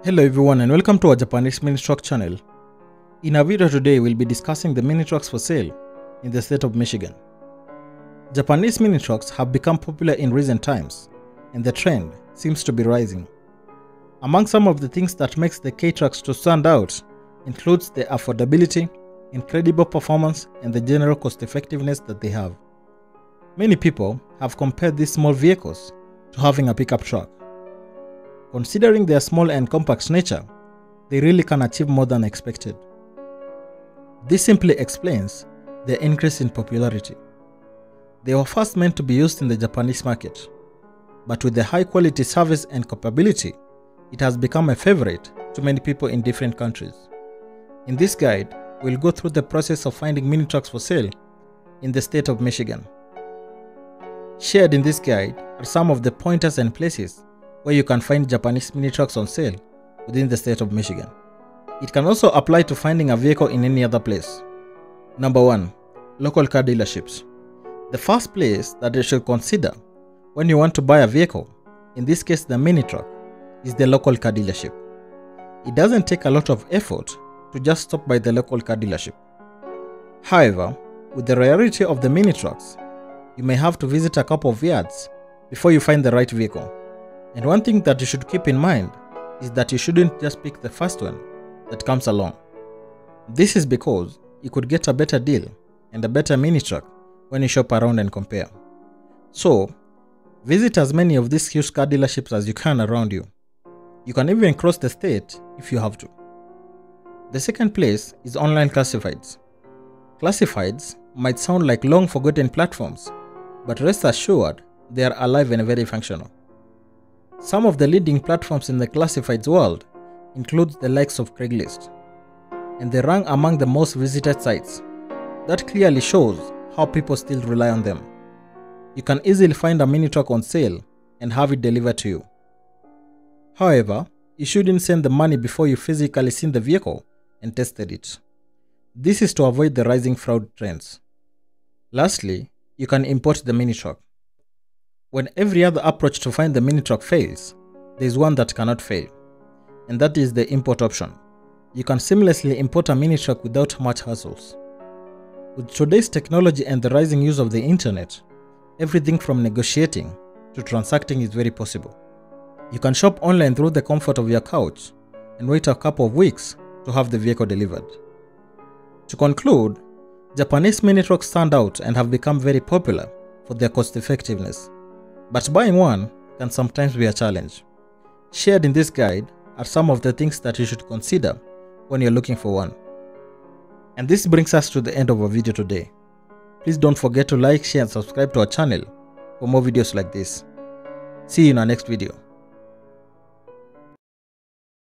Hello everyone and welcome to our Japanese mini truck channel. In our video today, we'll be discussing the mini trucks for sale in the state of Michigan. Japanese mini trucks have become popular in recent times and the trend seems to be rising. Among some of the things that makes the K-Trucks to stand out includes the affordability, incredible performance and the general cost effectiveness that they have. Many people have compared these small vehicles to having a pickup truck. Considering their small and compact nature, they really can achieve more than expected. This simply explains their increase in popularity. They were first meant to be used in the Japanese market, but with the high quality service and capability, it has become a favorite to many people in different countries. In this guide, we'll go through the process of finding mini trucks for sale in the state of Michigan. Shared in this guide are some of the pointers and places where you can find Japanese mini trucks on sale within the state of Michigan. It can also apply to finding a vehicle in any other place. Number 1. Local car dealerships. The first place that you should consider when you want to buy a vehicle, in this case the mini truck, is the local car dealership. It doesn't take a lot of effort to just stop by the local car dealership. However, with the rarity of the mini trucks, you may have to visit a couple of yards before you find the right vehicle. And one thing that you should keep in mind is that you shouldn't just pick the first one that comes along. This is because you could get a better deal and a better mini truck when you shop around and compare. So, visit as many of these huge car dealerships as you can around you. You can even cross the state if you have to. The second place is online classifieds. Classifieds might sound like long forgotten platforms, but rest assured they are alive and very functional. Some of the leading platforms in the classifieds world include the likes of Craigslist, and they rank among the most visited sites. That clearly shows how people still rely on them. You can easily find a mini truck on sale and have it delivered to you. However, you shouldn't send the money before you physically seen the vehicle and tested it. This is to avoid the rising fraud trends. Lastly, you can import the mini truck. When every other approach to find the mini truck fails, there is one that cannot fail, and that is the import option. You can seamlessly import a mini truck without much hassles. With today's technology and the rising use of the internet, everything from negotiating to transacting is very possible. You can shop online through the comfort of your couch and wait a couple of weeks to have the vehicle delivered. To conclude, Japanese mini trucks stand out and have become very popular for their cost effectiveness. But buying one can sometimes be a challenge. Shared in this guide are some of the things that you should consider when you're looking for one. And this brings us to the end of our video today. Please don't forget to like, share and subscribe to our channel for more videos like this. See you in our next video.